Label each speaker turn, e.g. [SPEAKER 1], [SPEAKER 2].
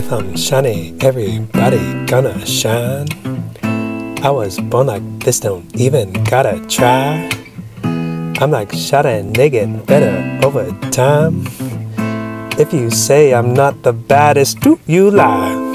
[SPEAKER 1] If I'm shiny, everybody gonna shine. I was born like this, don't even gotta try. I'm like shot and they get better over time. If you say I'm not the baddest, do you lie?